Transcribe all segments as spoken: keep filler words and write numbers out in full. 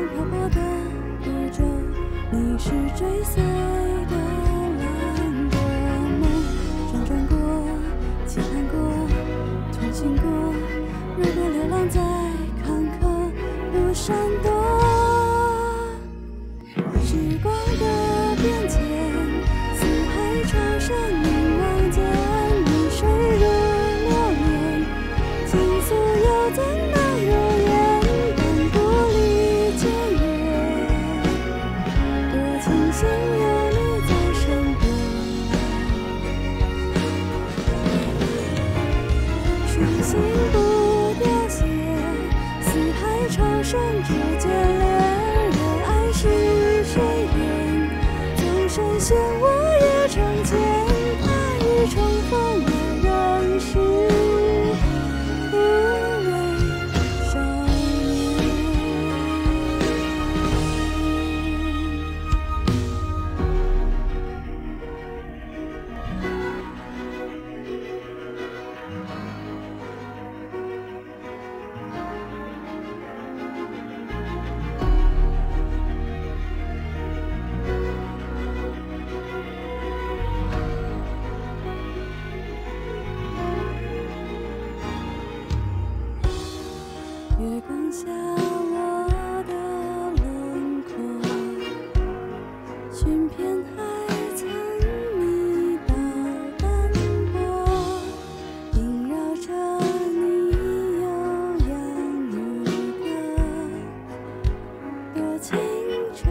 漂泊的宇宙，你是追随的蓝朵梦，辗转过，期盼过，同行过。如果流浪在坎坷不闪躲，时光的变迁，四海潮生凝望间，一水如流年，倾诉又怎能如愿？但不离渐远，多庆幸有你在身边。顺心不凋谢，四海潮生之眷恋，热爱是水源，纵身漩涡也成茧，怕与重逢而仍是无畏少年。月光下我的轮廓，寻遍海曾迷到斑驳，萦绕着你悠扬一个多清澈，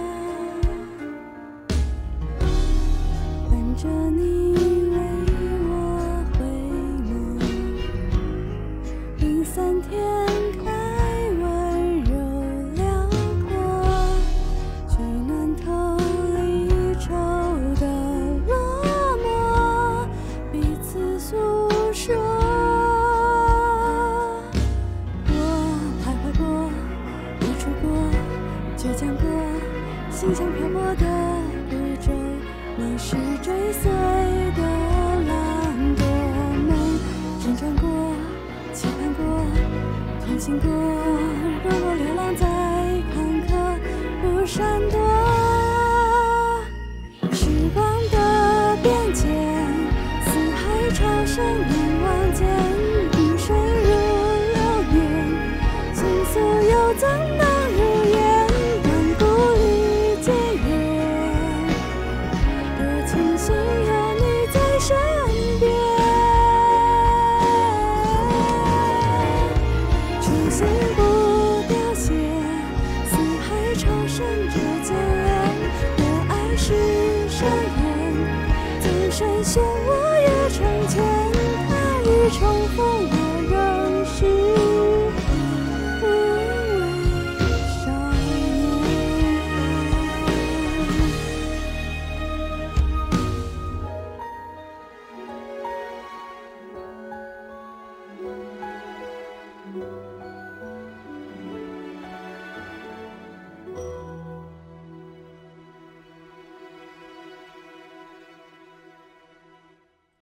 伴着你为我回眸，云散天倔强过，心像漂泊的宇宙，你是追随的蓝朵梦，辗转过，期盼过，同行过。如果流浪在坎坷不闪躲，时光的变迁，四海潮生凝望间，一水如流年，倾诉又怎能如愿？心不凋谢，四海潮生之眷恋，热爱是深渊，纵身漩涡。